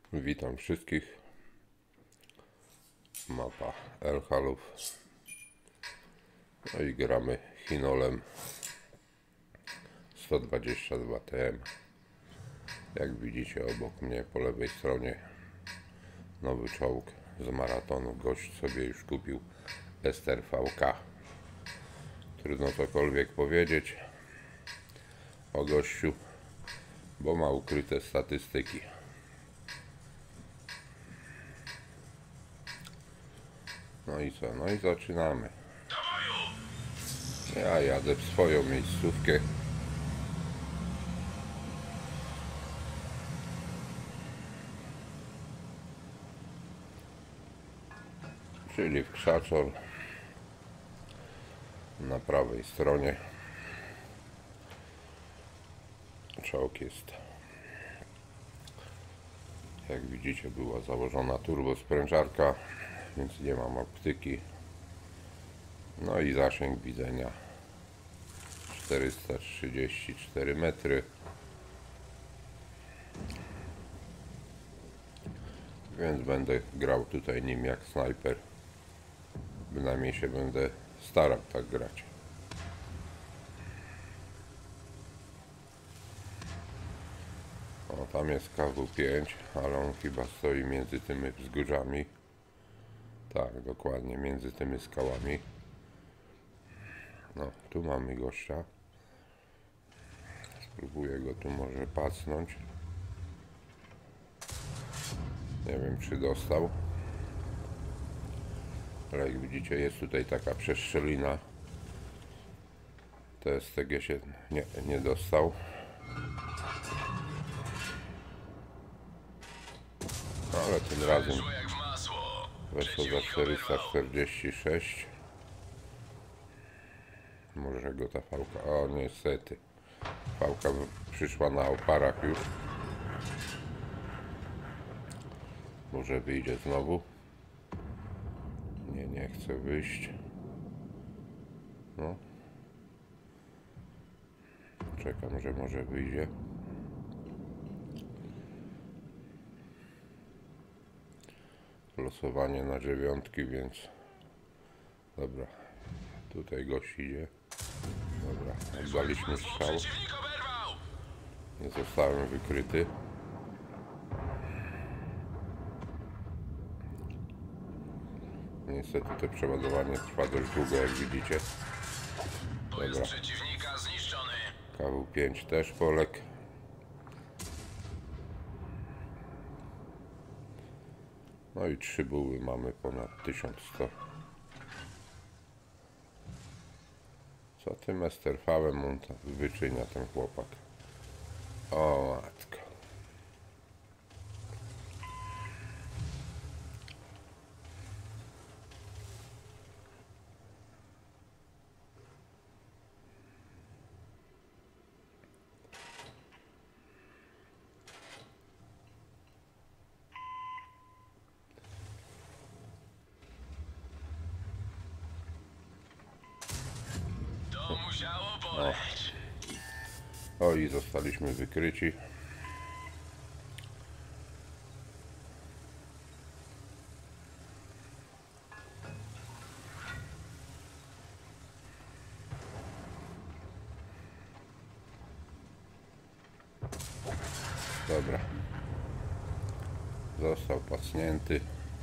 Witam wszystkich. Mapa Elhalów. No i gramy Hinolem 122 TM. Jak widzicie obok mnie po lewej stronie nowy czołg z maratonu. Gość sobie już kupił Ester VK. Trudno cokolwiek powiedzieć o gościu, bo ma ukryte statystyki. No i co? No i zaczynamy. Ja jadę w swoją miejscówkę. Czyli w Krzaczor. Na prawej stronie czołg jest, jak widzicie, była założona turbosprężarka, więc nie mam optyki. No i zasięg widzenia 434 metry. Więc będę grał tutaj nim jak snajper. Bynajmniej się będę starał tak grać. O, tam jest KW5, ale on chyba stoi między tymi wzgórzami. Tak, dokładnie, między tymi skałami. No, tu mamy gościa. Spróbuję go tu może pacnąć. Nie wiem, czy dostał. Ale jak widzicie, jest tutaj taka przeszczelina. TSTG się nie dostał. No, ale tym razem weszło za 446. Może go ta fałka... O, niestety. Fałka przyszła na oparach już. Może wyjdzie znowu. Nie chce wyjść. No. Czekam, że może wyjdzie. Losowanie na dziewiątki, więc... Dobra. Tutaj gość idzie. Dobra, oddaliśmy strzał. Nie zostałem wykryty. Niestety to przeładowanie trwa dość długo, jak widzicie. Dobra. KW5 też polek. No i 3 buły mamy ponad 1100. Co tym Esterfałem on tam wyczynia, ten chłopak? O matko. O, i zostaliśmy wykryci. Dobra. Został pacnięty.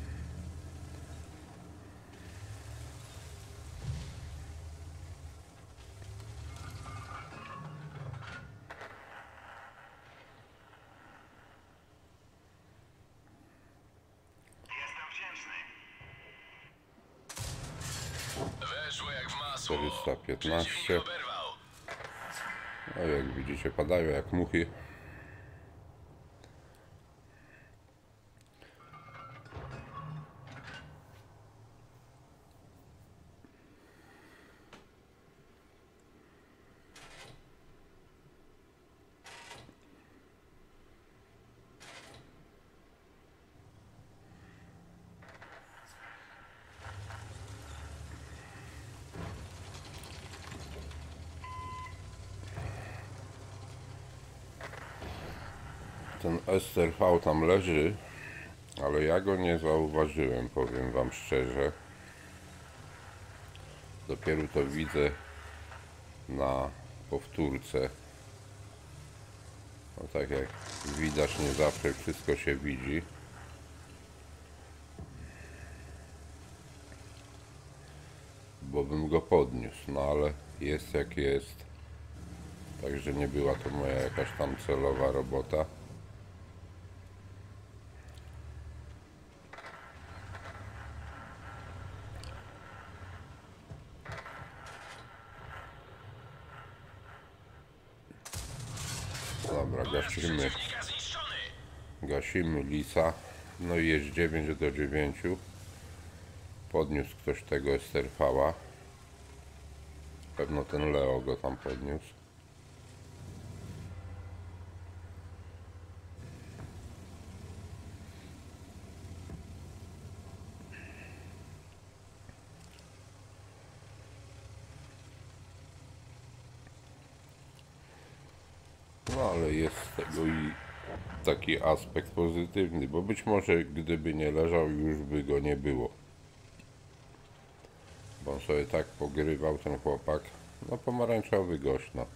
Weszło jak w masło. 415. No jak widzicie, padają jak muchy. Ten Ester V tam leży. Ale ja go nie zauważyłem, powiem wam szczerze. Dopiero to widzę na powtórce. No tak jak widać, nie zawsze wszystko się widzi. Bo bym go podniósł, no ale jest jak jest. Także nie była to moja jakaś tam celowa robota. Dobra, gasimy. Gasimy lisa. No i jest 9-9. Podniósł ktoś tego Esterfała. Pewno ten Leo go tam podniósł. No ale jest z tego i taki aspekt pozytywny, bo być może gdyby nie leżał, już by go nie było. Bo on sobie tak pogrywał, ten chłopak. No pomarańczowy gość, no.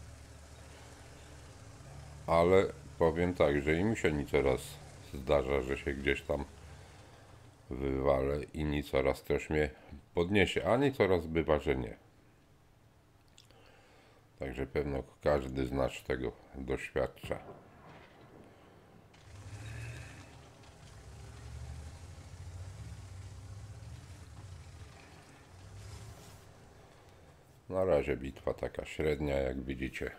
Ale powiem tak, że i mi się niecoraz zdarza, że się gdzieś tam wywalę i niecoraz ktoś mnie podniesie, a niecoraz bywa, że nie. Także pewno każdy z nas tego doświadcza. Na razie bitwa taka średnia, jak widzicie.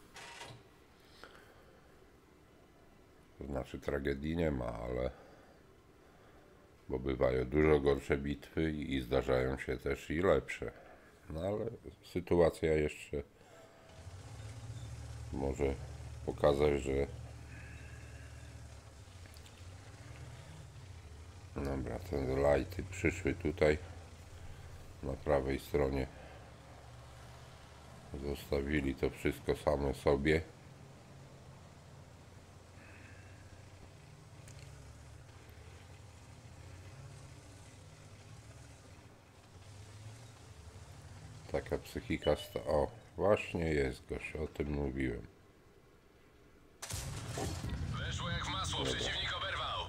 To znaczy tragedii nie ma, ale bo bywają dużo gorsze bitwy i zdarzają się też i lepsze. No ale sytuacja jeszcze może pokazać, że dobra, te lighty przyszły tutaj na prawej stronie, zostawili to wszystko same sobie. Taka psychika o, właśnie jest gość, o tym mówiłem. Weszło jak w masło, przeciwnik oberwał.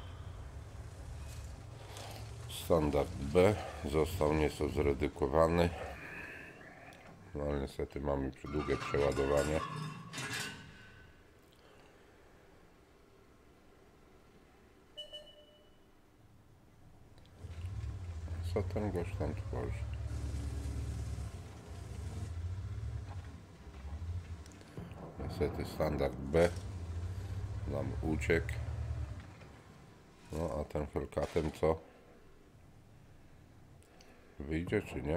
Standard B został nieco zredukowany. No ale niestety mamy długie przeładowanie. Co ten gość tam tworzy? Niestety standard B nam uciekł. No a ten Hellcatem co? Wyjdzie czy nie?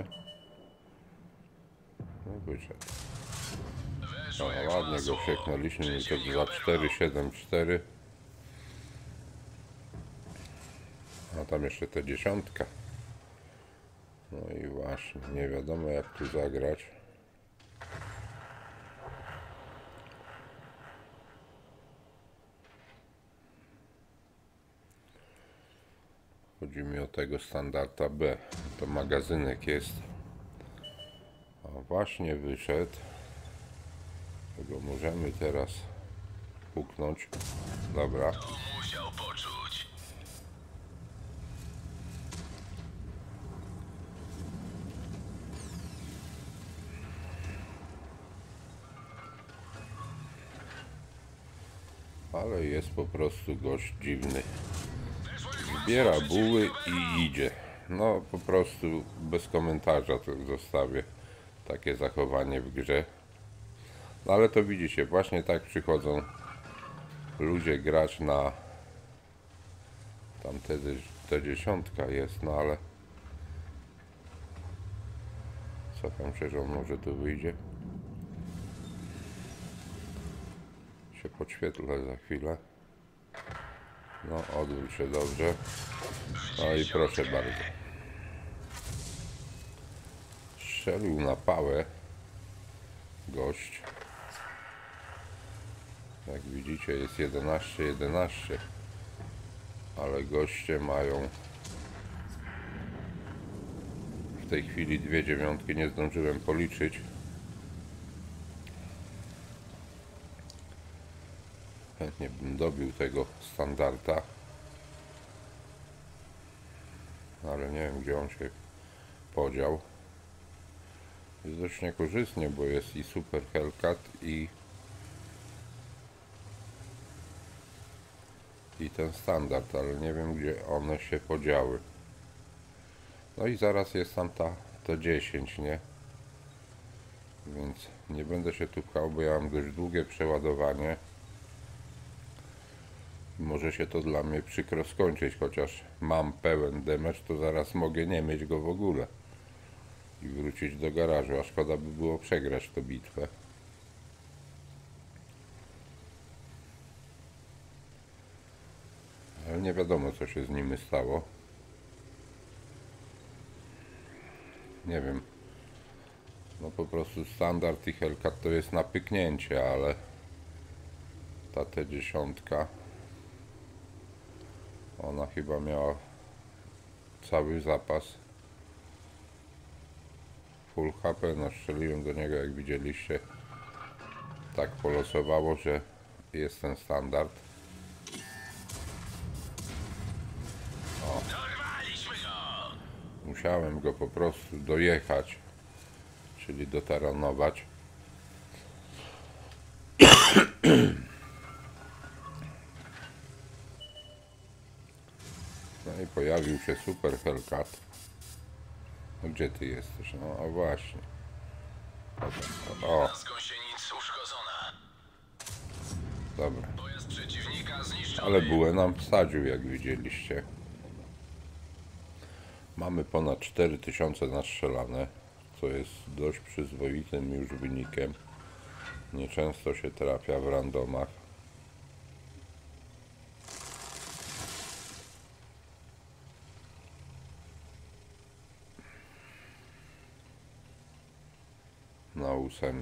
No wyszedł. Weszło jak w Ładnie masło. go wsieknęliśmy i to Przeciwnik za oberwał. 4,74. A tam jeszcze te dziesiątka. No i właśnie, nie wiadomo jak tu zagrać. Chodzi mi o tego standarda B. To magazynek jest. A właśnie wyszedł. Tego możemy teraz puknąć. Dobra. To musiał poczuć. Ale jest po prostu gość dziwny. Weszło jak w masło. Zbiera buły i idzie. No po prostu bez komentarza to zostawię. Takie zachowanie w grze. No ale to widzicie, właśnie tak przychodzą ludzie grać na tam te dziesiątka jest, no ale co tam przecież on może tu wyjdzie? Się podświetlę za chwilę. No odwróć się dobrze. No i proszę bardzo. Strzelił na pałę gość. Jak widzicie jest 11-11. Ale goście mają w tej chwili 2 dziewiątki, nie zdążyłem policzyć. Chętnie bym dobił tego standarda, ale nie wiem, gdzie on się podział. Jest dość niekorzystnie, bo jest i Super Hellcat i ten standard, ale nie wiem, gdzie one się podziały. No i zaraz jest tam to 10, nie? Więc nie będę się tu pchał, bo ja mam dość długie przeładowanie. Może się to dla mnie przykro skończyć, chociaż mam pełen damage, to zaraz mogę nie mieć go w ogóle i wrócić do garażu, a szkoda by było przegrać tę bitwę. Ale nie wiadomo, co się z nimi stało. Nie wiem. No po prostu standard i Hellcat to jest na pyknięcie, ale ta T10 ona chyba miała cały zapas full HP. No strzeliłem do niego, jak widzieliście. Tak polosowało, że jest ten standard. Dorwaliśmy go! Musiałem go po prostu dojechać, czyli dotaranować. No i pojawił się Super Hellcat. No gdzie ty jesteś? No a właśnie. O, Z gąsienic uszkodzona. dobra. Pojazd przeciwnika zniszczony. Ale bułę nam wsadził, jak widzieliście. Mamy ponad 4000 nastrzelane, co jest dość przyzwoitym już wynikiem. Nieczęsto się trafia w randomach. Na 8.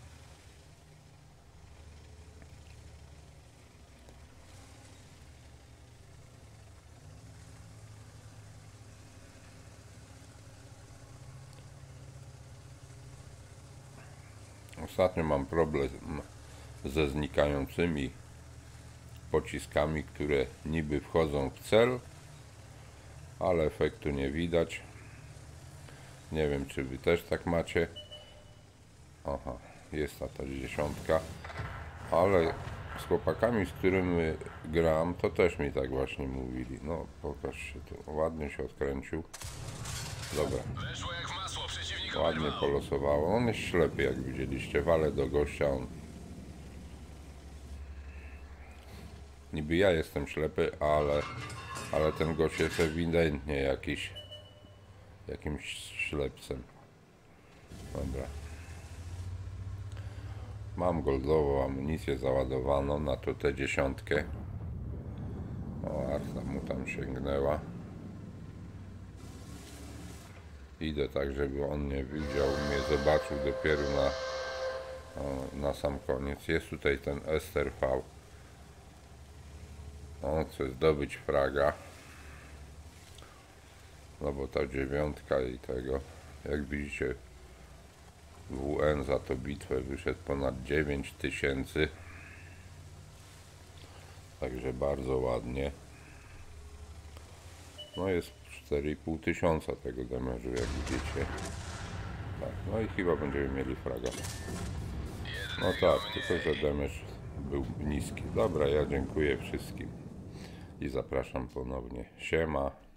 Ostatnio mam problem ze znikającymi pociskami, które niby wchodzą w cel, ale efektu nie widać. Nie wiem, czy wy też tak macie. Aha, jest ta 10, ale z chłopakami, z którymi gram, to też mi tak właśnie mówili. No, pokaż się tu, ładnie się odkręcił. Dobra, Weszło jak w masło, przeciwnik ładnie oberwał. polosowało. On jest ślepy, jak widzieliście, wale do gościa. Niby ja jestem ślepy, ale ten gość jest ewidentnie jakimś ślepcem. Dobra. Mam goldową amunicję załadowaną na to T10. O, Arta mu tam sięgnęła. Idę tak, żeby on nie widział, mnie zobaczył dopiero na sam koniec. Jest tutaj ten STRV. On chce zdobyć fraga. No bo ta 9 i tego, jak widzicie, WN za tą bitwę wyszedł ponad 9000. Także bardzo ładnie. No jest 4500 tego damage'u, jak widzicie. Tak, no i chyba będziemy mieli fraga. No tak, tylko że damage był niski. Dobra, ja dziękuję wszystkim i zapraszam ponownie. Siema.